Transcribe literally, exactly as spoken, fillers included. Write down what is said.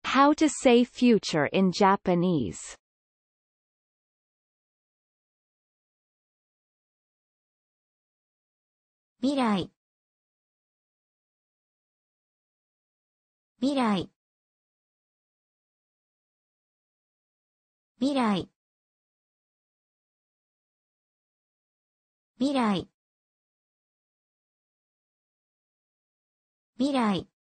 How to say future in Japanese. 未来、未来、未来、未来、未来。